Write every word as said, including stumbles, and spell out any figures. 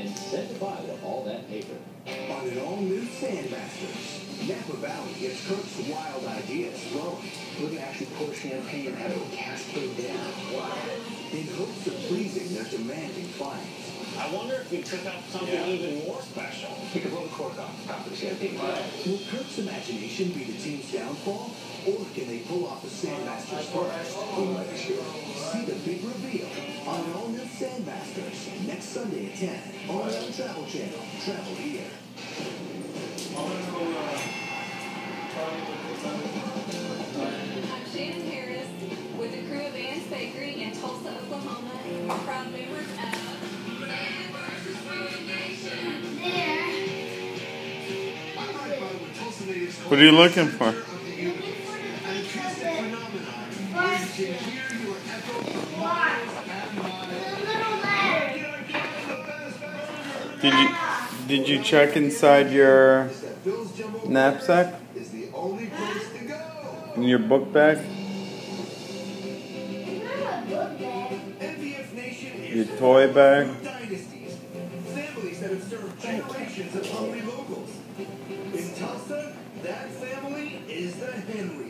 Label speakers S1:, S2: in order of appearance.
S1: and said goodbye to all that paper.
S2: On an all-new Sandmasters, Napa Valley gets Kirk's wild ideas flowing. We can actually pour champagne out of a cascade down. In hopes of pleasing their demanding clients.
S3: I wonder if we took out something yeah. even more special.
S2: We could blow the cork off the top of the champagne. Will Kirk's imagination be the team's downfall? Or can they pull off the Sandmasters first? See the big reveal on an all-new Sandmasters next Sunday at ten on the Travel Channel. Travel here.
S4: I'm Shannon Harris with the crew of Ann's Bakery in Tulsa, Oklahoma. We're proud members of Man versus Food Nation.
S5: What are you looking for? Did you did you check inside your knapsack? In your book bag? Your toy bag?
S2: Families that have served generations of hungry locals. In Tulsa, that family is the Henry.